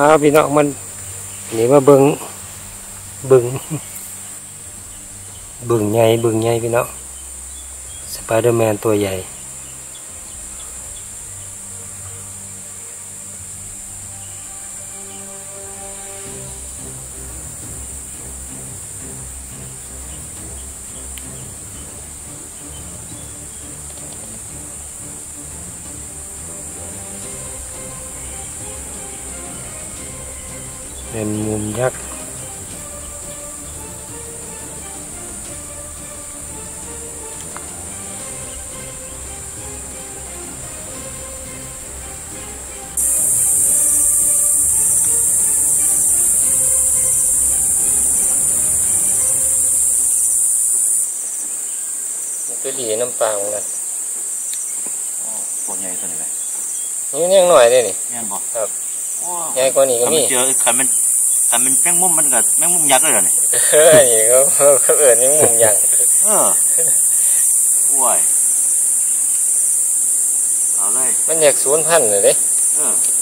พี่น้องมันนี่มาบึงใหญ่พี่น้องสไปเดอร์แมนตัวใหญ่เป็นมุมยักษ์ตัวหลีน้ำปลาของมันตัวใหญ่ตัวนี้ไหมนี่ยังหน่อยได้นี่ยังบอกครับใหญ่กว่านี้ก็มีเจอขันมันแมงมุมมันกับแมงมุมยักษ์เลยเหรอเนี่ยนี่เขาเอิญแมงมุมยักษ์ว้ายเอาเลยมันอยากสูญพันธุ์เลยเด้เ